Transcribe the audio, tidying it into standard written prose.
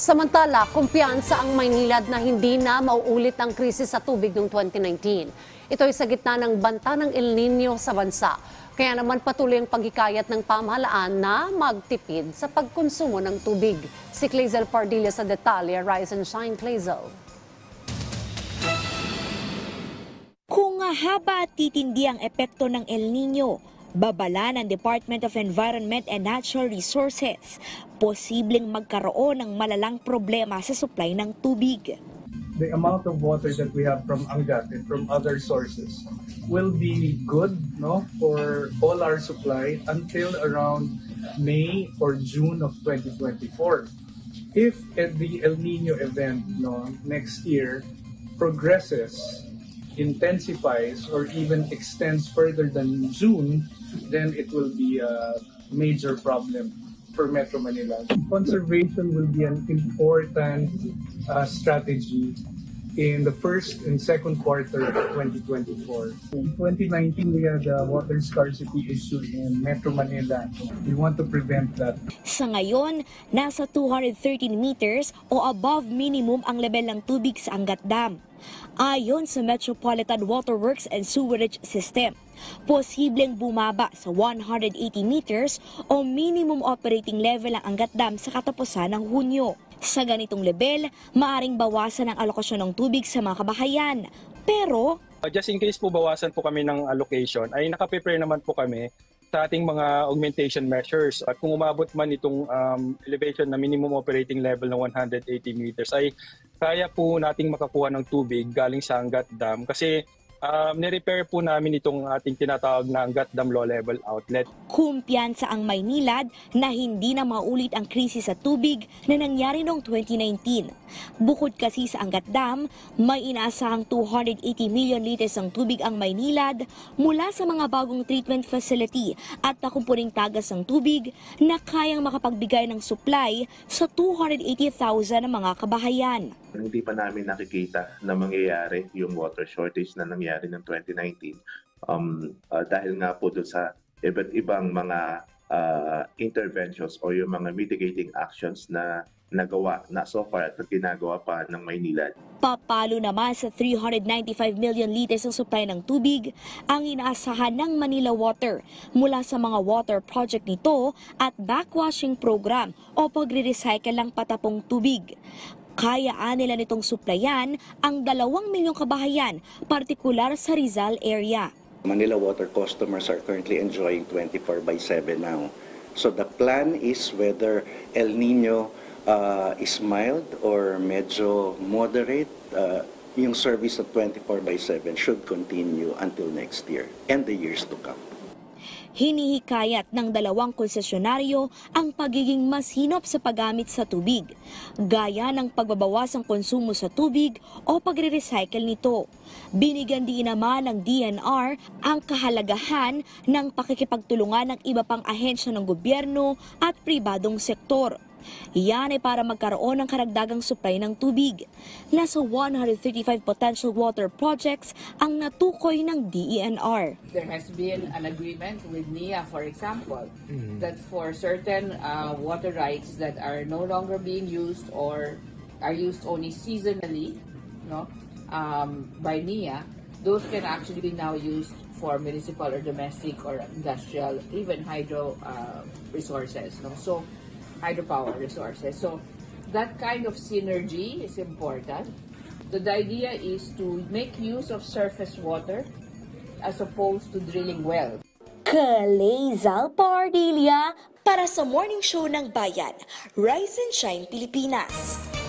Samantala, kumpiyansa ang Maynilad na hindi na mauulit ang krisis sa tubig noong 2019. Ito ay sa gitna ng banta ng El Nino sa bansa. Kaya naman patuloy ang paghikayat ng pamahalaan na magtipid sa pagkonsumo ng tubig. Si Clazel Pardilla sa detalye. Rise and shine, Clazel. Kung haba at titindi ang epekto ng El Nino, babala ng Department of Environment and Natural Resources, posibleng magkaroon ng malalang problema sa supply ng tubig. The amount of water that we have from Angat and from other sources will be good, for all our supply until around May or June of 2024. If the El Nino event next year progresses, intensifies, or even extends further than June, then it will be a major problem for Metro Manila. Conservation will be an important strategy in the first and second quarter of 2024. In 2019, we had a water scarcity issue in Metro Manila. We want to prevent that. Sa ngayon, nasa 213 meters o above minimum ang level ng tubig sa Angat Dam. Ayon sa Metropolitan Waterworks and Sewerage System, posibleng bumaba sa 180 meters o minimum operating level ang Angat Dam sa katapusan ng Hunyo. Sa ganitong level, maaring bawasan ang alokasyon ng tubig sa mga kabahayan. Pero just in case po bawasan po kami ng allocation, ay nakaprepare naman po kami sa ating mga augmentation measures. At kung umabot man itong elevation na minimum operating level ng 180 meters, ay kaya po nating makakuha ng tubig galing sa Angat Dam kasi nirepair po namin itong ating tinatawag na Angat Dam Low Level Outlet. Kumpiyansa ang Maynilad na hindi na maulit ang krisis sa tubig na nangyari noong 2019. Bukod kasi sa Angat Dam, may inaasahang 280 million liters ng tubig ang Maynilad mula sa mga bagong treatment facility at nakumpuning tagas ng tubig na kayang makapagbigay ng supply sa 280,000 na mga kabahayan. Hindi pa namin nakikita na mangyayari yung water shortage na nangyari ng 2019 dahil nga po doon sa iba't ibang mga interventions o yung mga mitigating actions na nagawa na so far at ginagawa pa ng Maynilad. Papalo naman sa 395 million liters ng supply ng tubig ang inaasahan ng Manila Water mula sa mga water project nito at backwashing program o pagre-recycle ng patapong tubig. Kayaan nila nitong suplayan ang 2 milyong kabahayan, partikular sa Rizal area. Manila Water customers are currently enjoying 24/7 now. So the plan is whether El Nino is mild or medyo moderate, yung service of 24/7 should continue until next year and the years to come. Hinihikayat ng 2 konsesyonaryo ang pagiging mas hinop sa paggamit sa tubig, gaya ng pagbabawas ng konsumo sa tubig o pagre-recycle nito. Binigyan din naman ng DNR ang kahalagahan ng pakikipagtulungan ng iba pang ahensya ng gobyerno at pribadong sektor. Yan ay para magkaroon ng karagdagang supply ng tubig. Nasa 135 potential water projects ang natukoy ng DENR. There has been an agreement with NIA, for example, that for certain water rights that are no longer being used or are used only seasonally by NIA, those can actually be now used for municipal or domestic or industrial, even hydro resources. So hydropower resources. So that kind of synergy is important. The idea is to make use of surface water as opposed to drilling wells. Clazel Pardilla para sa Morning Show ng Bayan, Rise and Shine Pilipinas.